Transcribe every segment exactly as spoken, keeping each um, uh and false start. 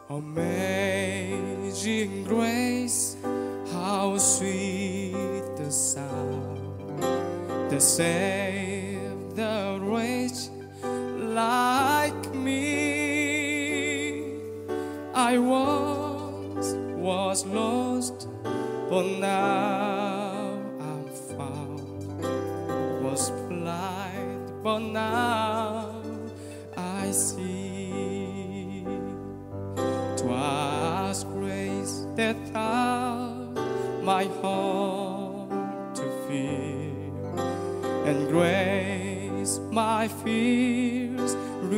Amazing grace, how sweet the sound that saved the wretch like me. I once was lost, but now I'm found. Was blind, but now I see. 'Twas grace that taught my heart to fear, and grace my fears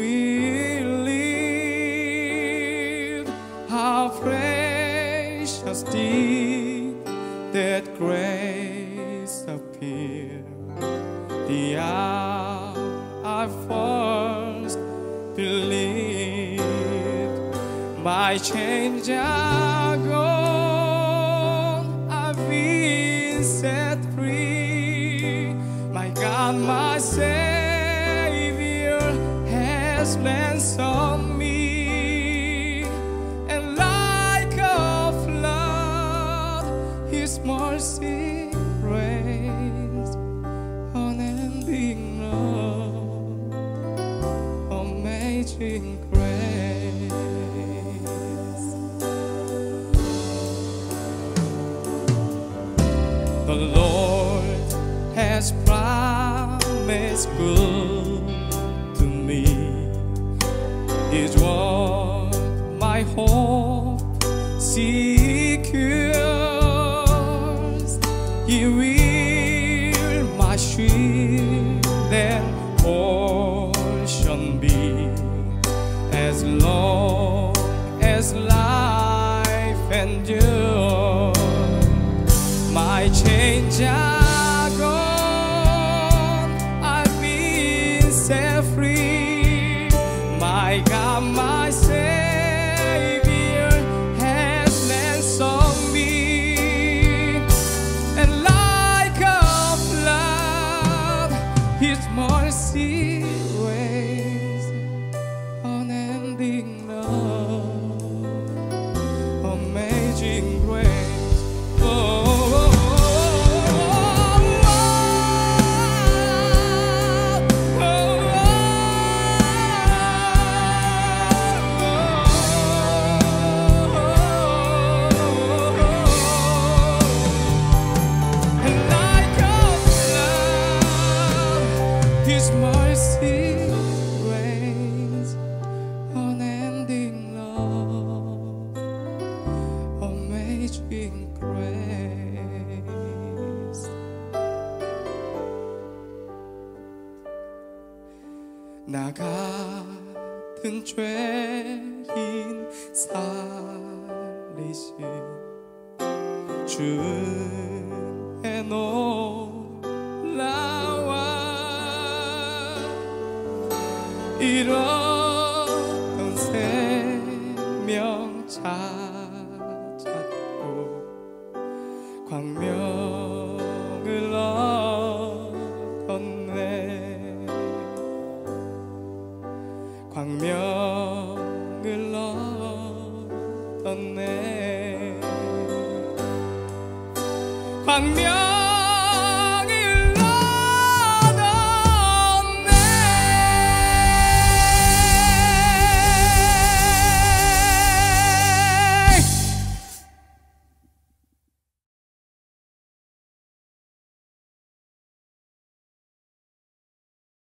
relieved. How precious did that grace appear the hour I first believed. My chains are gone, I've been set free. My God, my Savior has ransomed me, and like a flood, His mercy reigns, unending love, amazing grace. The Lord has promised good to me. Is what my hope secures. He will my shield and portion be, as long as life endures. My chains are gone, I've been set free. My God, my Savior has ransomed me, and like a flood, His mercy reigns, unending love, amazing grace. Oh. His mercy reigns, unending love, amazing grace. 나 같은 죄인 살리신 주의 놀라와 잃었던 생명 찾았고 광명을 얻었네. 광명을 얻었네. 광명